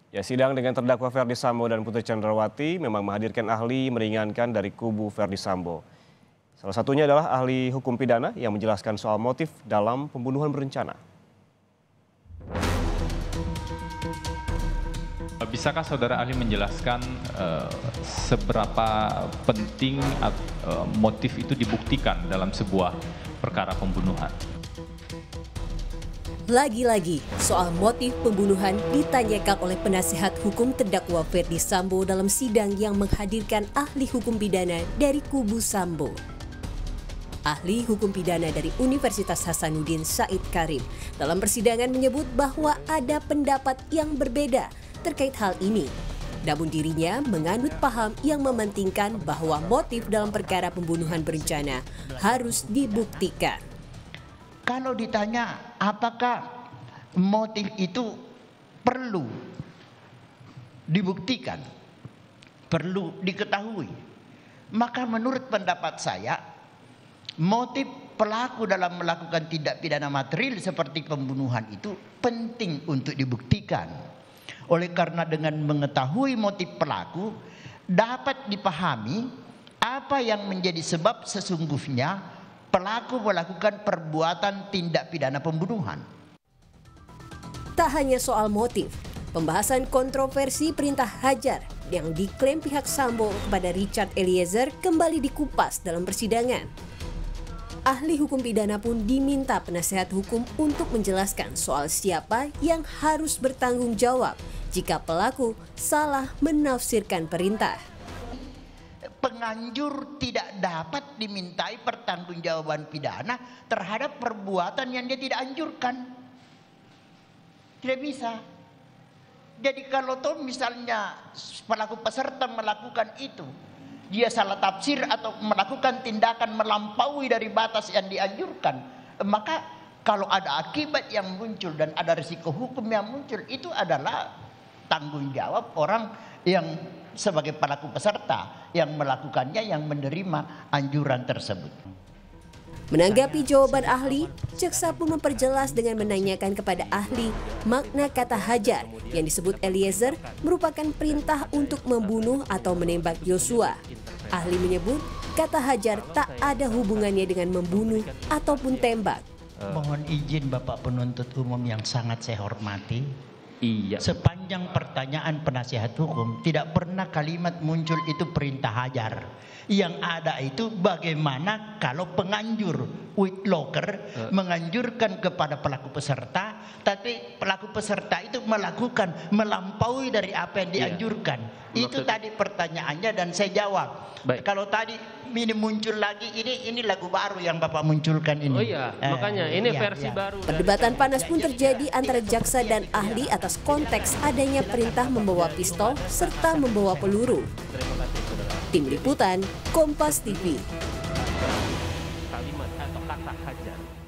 Ya, sidang dengan terdakwa Ferdy Sambo dan Putri Chandrawati memang menghadirkan ahli meringankan dari kubu Ferdy Sambo. Salah satunya adalah ahli hukum pidana yang menjelaskan soal motif dalam pembunuhan berencana. Bisakah saudara ahli menjelaskan seberapa penting motif itu dibuktikan dalam sebuah perkara pembunuhan? Lagi-lagi, soal motif pembunuhan ditanyakan oleh penasihat hukum terdakwa Ferdy Sambo dalam sidang yang menghadirkan ahli hukum pidana dari kubu Sambo. Ahli hukum pidana dari Universitas Hasanuddin Said Karim dalam persidangan menyebut bahwa ada pendapat yang berbeda terkait hal ini. Namun dirinya menganut paham yang mementingkan bahwa motif dalam perkara pembunuhan berencana harus dibuktikan. Kalau ditanya apakah motif itu perlu dibuktikan, perlu diketahui, maka menurut pendapat saya, motif pelaku dalam melakukan tindak pidana material seperti pembunuhan itu penting untuk dibuktikan. Oleh karena dengan mengetahui motif pelaku, dapat dipahami apa yang menjadi sebab sesungguhnya pelaku melakukan perbuatan tindak pidana pembunuhan. Tak hanya soal motif, pembahasan kontroversi perintah hajar yang diklaim pihak Sambo kepada Richard Eliezer kembali dikupas dalam persidangan. Ahli hukum pidana pun diminta penasehat hukum untuk menjelaskan soal siapa yang harus bertanggung jawab jika pelaku salah menafsirkan perintah. Penganjur tidak dapat dimintai pertanggungjawaban pidana terhadap perbuatan yang dia tidak anjurkan. Tidak bisa. Jadi kalau toh misalnya pelaku peserta melakukan itu, dia salah tafsir atau melakukan tindakan melampaui dari batas yang dianjurkan, maka kalau ada akibat yang muncul dan ada risiko hukum yang muncul, itu adalah tanggung jawab orang yang sebagai pelaku peserta yang melakukannya, yang menerima anjuran tersebut. Menanggapi jawaban ahli, jaksa pun memperjelas dengan menanyakan kepada ahli makna kata hajar yang disebut Eliezer merupakan perintah untuk membunuh atau menembak Yosua. Ahli menyebut kata hajar tak ada hubungannya dengan membunuh ataupun tembak. Mohon izin Bapak penuntut umum yang sangat saya hormati. Iya. Sepanjang pertanyaan penasihat hukum tidak pernah kalimat muncul itu perintah hajar. Yang ada itu bagaimana kalau penganjur Whitlocker menganjurkan kepada pelaku peserta, tapi pelaku peserta itu melakukan melampaui dari apa yang dianjurkan. Itu tadi pertanyaannya dan saya jawab. Baik. Kalau tadi ini muncul lagi, ini lagu baru yang Bapak munculkan ini. Oh iya, makanya ini versi baru. Perdebatan panas pun terjadi antara jaksa dan ahli atas konteks adanya perintah membawa pistol serta membawa peluru. Tim Liputan, Kompas TV. Kalimat atau kata hajar